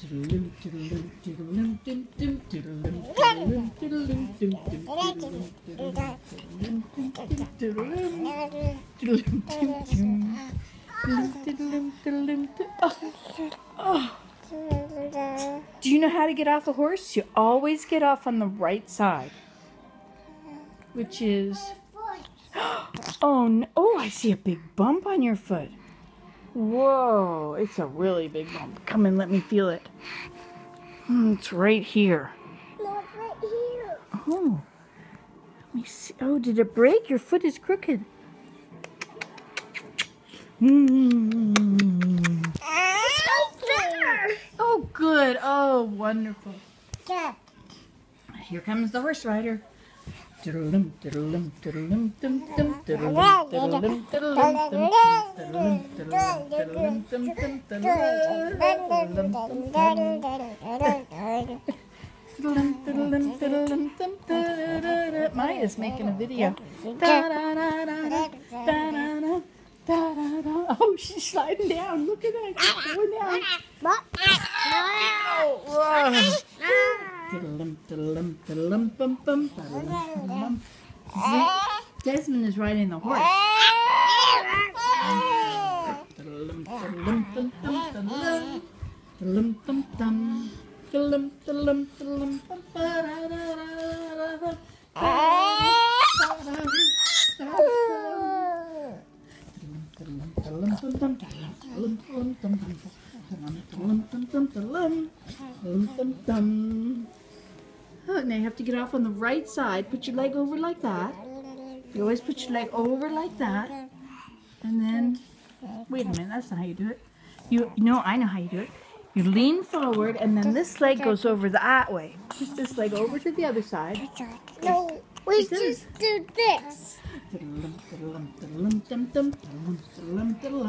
Do you know how to get off a horse? You always get off on the right side, which is... Oh, no. Oh, I see a big bump on your foot. Whoa, it's a really big bump. Come and let me feel it. It's right here. No, it's right here. Oh, let me see. Oh, did it break? Your foot is crooked. Oh, good. Oh, wonderful. Yeah. Here comes the horse rider. Maya's making a video. Oh, she's sliding down. Look at that. She's going down. Desmond is riding the horse. Oh, now you have to get off on the right side. Put your leg over like that. You always put your leg over like that. And then, wait a minute, that's not how you do it. You know, I know how you do it. You lean forward, and then this leg goes over that way. Push this leg over to the other side. No, we just do this.